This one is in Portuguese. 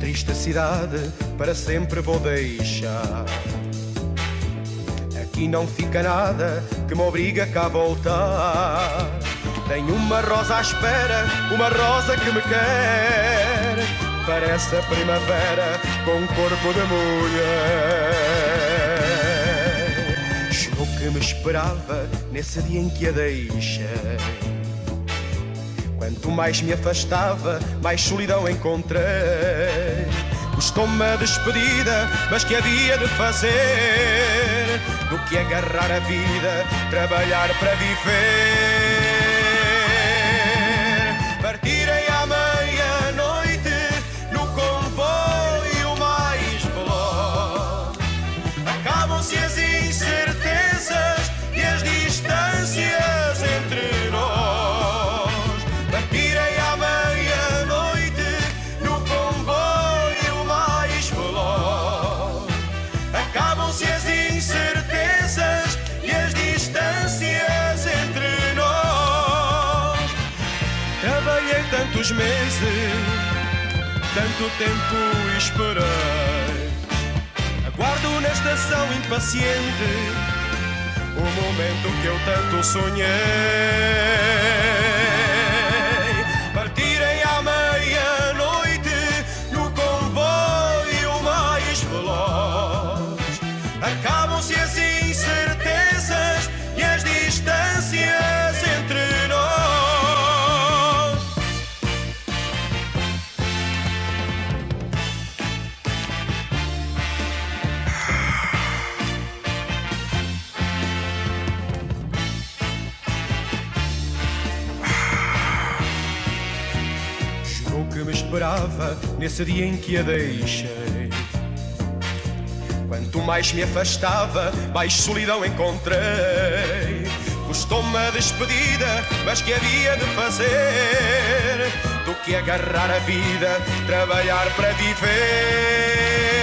triste cidade para sempre vou deixar. Aqui não fica nada que me obriga cá a voltar. Tenho uma rosa à espera, uma rosa que me quer. Parece a primavera com um corpo de mulher. Chegou que me esperava nesse dia em que a deixei. Quanto mais me afastava, mais solidão encontrei. Custou-me a despedida, mas que havia de fazer do que agarrar a vida, trabalhar para viver. Partirei à meia-noite no comboio mais veloz. Acabam-se as incertezas e as distâncias entre nós. Partirei à meia-noite no comboio mais veloz. Acabam-se as incertezas e as distâncias entre nós. Trabalhei tantos meses, tanto tempo esperei. Aguardo na estação impaciente o momento que eu tanto sonhei. Partirei à meia-noite no comboio mais veloz. Acabam-se as incertezas e as distâncias entre nós. Jurou que me esperava nesse dia em que a deixei. Quanto mais me afastava, mais solidão encontrei. Custou-me a despedida, mas que havia de fazer do que agarrar a vida, trabalhar para viver.